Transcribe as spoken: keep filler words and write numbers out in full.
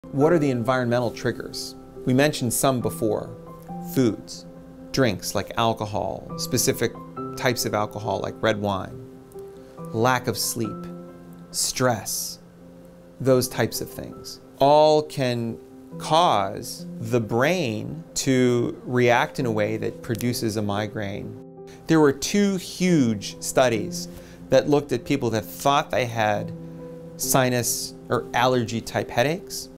What are the environmental triggers? We mentioned some before. Foods, drinks like alcohol, specific types of alcohol like red wine, lack of sleep, stress, those types of things. All can cause the brain to react in a way that produces a migraine. There were two huge studies that looked at people that thought they had sinus or allergy type headaches